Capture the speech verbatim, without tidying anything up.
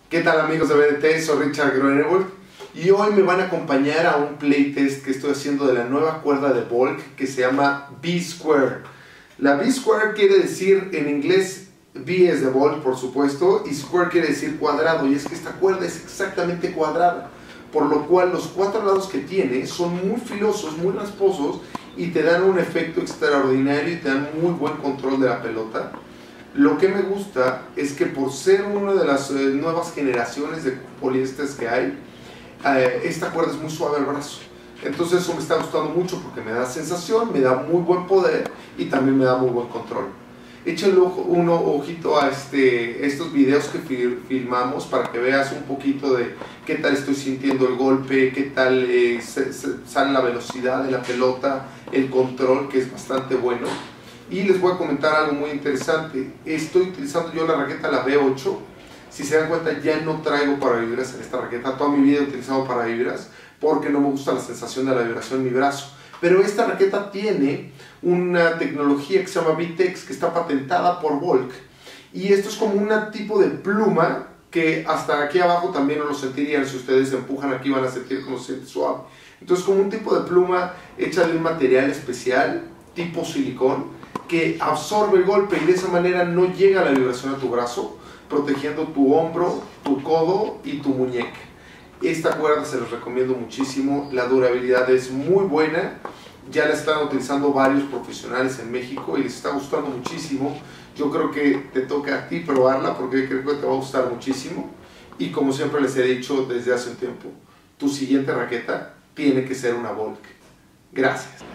¿Qué tal amigos de B D T? Soy Richard Groenewold y hoy me van a acompañar a un playtest que estoy haciendo de la nueva cuerda de Volk que se llama B-Square. La B-Square quiere decir en inglés, B es de Volk por supuesto, y Square quiere decir cuadrado, y es que esta cuerda es exactamente cuadrada, por lo cual los cuatro lados que tiene son muy filosos, muy rasposos y te dan un efecto extraordinario y te dan muy buen control de la pelota. Lo que me gusta es que por ser una de las eh, nuevas generaciones de poliésteres que hay, eh, esta cuerda es muy suave al brazo. Entonces eso me está gustando mucho porque me da sensación, me da muy buen poder y también me da muy buen control. Échale un ojito a este, estos videos que fil filmamos para que veas un poquito de qué tal estoy sintiendo el golpe, qué tal eh, se, se, sale la velocidad de la pelota, el control, que es bastante bueno. Y les voy a comentar algo muy interesante. Estoy utilizando yo la raqueta, la B ocho. Si se dan cuenta, ya no traigo paravibras en esta raqueta. Toda mi vida he utilizado paravibras porque no me gusta la sensación de la vibración en mi brazo. Pero esta raqueta tiene una tecnología que se llama V-Tex, que está patentada por Volk. Y esto es como un tipo de pluma que hasta aquí abajo también no lo sentirían. Si ustedes empujan aquí van a sentir como se siente suave. Entonces, como un tipo de pluma hecha de un material especial, tipo silicón, que absorbe el golpe y de esa manera no llega la vibración a tu brazo, protegiendo tu hombro, tu codo y tu muñeca. Esta cuerda se los recomiendo muchísimo, la durabilidad es muy buena, ya la están utilizando varios profesionales en México y les está gustando muchísimo. Yo creo que te toca a ti probarla porque creo que te va a gustar muchísimo. Y como siempre les he dicho desde hace un tiempo, tu siguiente raqueta tiene que ser una Volk. Gracias.